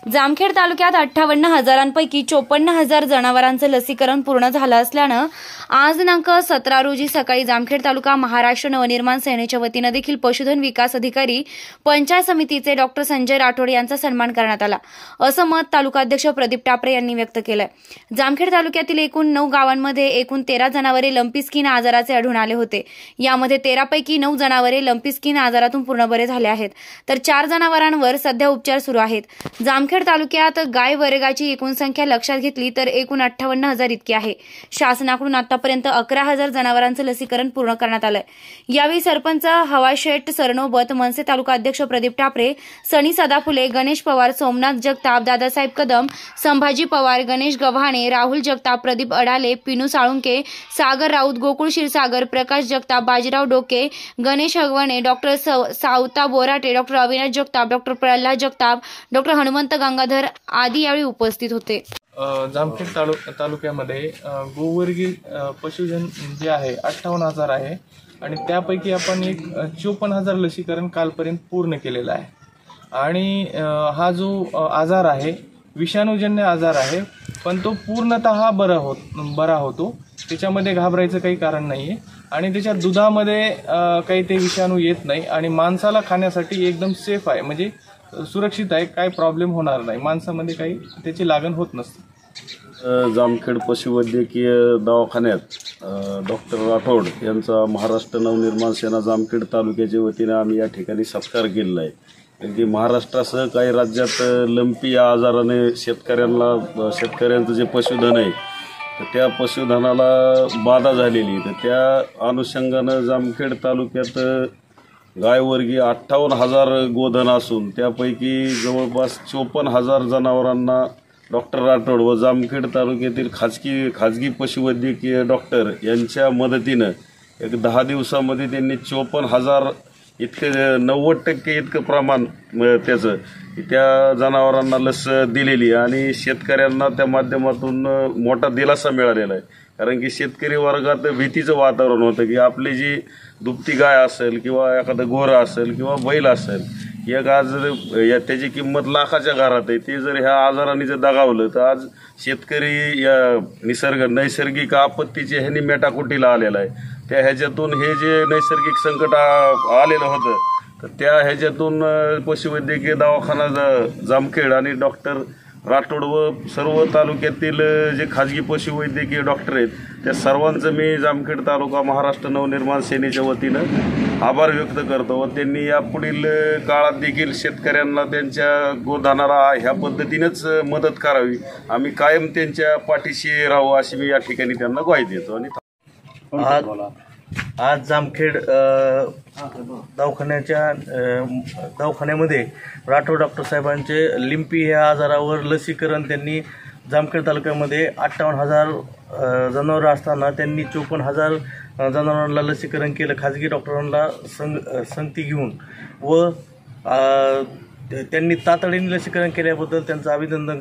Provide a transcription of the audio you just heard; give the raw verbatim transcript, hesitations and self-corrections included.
जामखेड तालुक्यात अठ्ठावन्न हजारांपैकी चोपन्न हजार जनावरांचं लसीकरण पूर्ण झालं असल्यानं आज दिनांक सतरा रोजी सकाळी जामखेड तालुका महाराष्ट्र नवनिर्माण सेनेच्या वतीनं देखील पशुधन विकास अधिकारी पंचायत समितीचे डॉक्टर संजय राठोड यांचा सन्मान करण्यात आला, असं मत तालुकाध्यक्ष प्रदीप टापरे यांनी व्यक्त केलंय। जामखेड तालुक्यातील एकूण नऊ गावांमध्ये एकूण तेरा जनावरे लंपी स्किन आजाराचे आढळून आले होते। यामध्ये तेरा पैकी नऊ जनावरे लंपी स्किन आजारातून पूर्ण बरे झाले आहेत, तर चार जनावरांवर सध्या उपचार सुरू आहेत। जामखेड तालुक्यात गाय वर्गाची एकूण संख्या लक्षात घेतली तर एकूण अठ्ठावन्न हजार इतकी आहे। शासनाकडून आतापर्यंत अकरा हजार जनावरांचं लसीकरण पूर्ण करण्यात आलंय। यावेळी सरपंच हवाशेठ सरनोबत, मनसे तालुका अध्यक्ष प्रदीप टापरे, सनी सदाफुले, गणेश पवार, सोमनाथ जगताप, दादासाहेब कदम, संभाजी पवार, गणेश गव्हाणे, राहुल जगताप, प्रदीप अडाले, पिनू साळुंके, सागर राऊत, गोकुळ क्षीरसागर, प्रकाश Jagtap, Bajirao Doke, Ganesh Hagawane, doctor Savta Borate, doctor Avinash Jagtap, doctor Pralhad Jagtap, doctor Hanumant Gangadhar आदी यावेळी उपस्थित होते। जामखेड तालु तालुक्यामध्ये गोवर्गी पशुधन जे आहे अठ्ठावन्न हजार आहे आणि त्यापैकी आपण एक चोपन्न हजार लसीकरण कालपर्यंत पूर्ण केलेलं आहे। आणि हा जो आजार आहे विषाणूजन्य आजार आहे, पण तो पूर्णतः बरा होत बरा होतो, त्याच्यामध्ये घाबरायचं काही कारण नाही आहे। आणि त्याच्या दुधामध्ये काही ते विषाणू येत नाही आणि माणसाला खाण्यासाठी एकदम सेफ आहे, म्हणजे सुरक्षित आहे, काही प्रॉब्लेम होणार नाही, माणसामध्ये काही त्याची लागण होत नसते। जामखेड पशुवैद्यकीय दवाखान्यात डॉक्टर राठोड यांचा महाराष्ट्र नवनिर्माण सेना जामखेड तालुक्याच्या वतीने आम्ही या ठिकाणी सत्कार केलेला आहे। कारण की महाराष्ट्रासह काही राज्यात लंपी या आजाराने शेतकऱ्यांना शेतकऱ्यांचं जे पशुधन आहे तर त्या पशुधनाला बाधा झालेली, तर त्या अनुषंगानं जामखेड तालुक्यात गायवर्गीय अठ्ठावन्न हजार गोधन असून त्यापैकी जवळपास चोपन्न हजार जनावरांना डॉक्टर राठोड व जामखेड तालुक्यातील खाजगी खाजगी पशुवैद्यकीय डॉक्टर यांच्या मदतीनं एक दहा दिवसामध्ये त्यांनी चोपन्न हजार इतके नव्वद टक्के इतकं प्रमाण त्याचं त्या जनावरांना लस दिलेली आणि शेतकऱ्यांना त्या माध्यमातून मोठा दिलासा मिळालेला आहे। कारण की शेतकरी वर्गात भीतीचं वातावरण होतं की आपली जी दुभती गाय असेल किंवा एखादं घोरं असेल किंवा बैल असेल, एक आज या त्याची किंमत लाखाच्या घरात आहे, ते जर ह्या आजाराने जर दगावलं तर आज शेतकरी या निसर्ग नैसर्गिक आपत्तीचे ह्यांनी मेटाकुटीला आलेला आहे। त्या ह्याच्यातून हे जे नैसर्गिक संकट आलेलं होतं तर त्या ह्याच्यातून पशुवैद्यकीय दवाखाना जामखेड आणि डॉक्टर राठोड व सर्व तालुक्यातील जे खाजगी पशुवैद्यकीय डॉक्टर आहेत त्या सर्वांचं मी जामखेड तालुका महाराष्ट्र नवनिर्माण सेनेच्या वतीनं आभार व्यक्त करतो व त्यांनी यापुढील काळात देखील शेतकऱ्यांना त्यांच्या गोधनाला ह्या पद्धतीनेच मदत करावी, आम्ही कायम त्यांच्या पाठीशी राहू अशी मी या ठिकाणी त्यांना ग्वाही देतो। आणि आज आज जामखेड दवाखान्याच्या दवाखान्यामध्ये राठोड डॉक्टर साहेबांचे लिंपी या आजारावर लसीकरण त्यांनी जामखेड तालुक्यामध्ये अठ्ठावन्न हजार जनावरं असताना त्यांनी चोपन्न हजार जनावरांना लसीकरण केलं खाजगी डॉक्टरांना संग संगती घेऊन, व त्यांनी तातडीने लसीकरण केल्याबद्दल त्यांचं अभिनंदन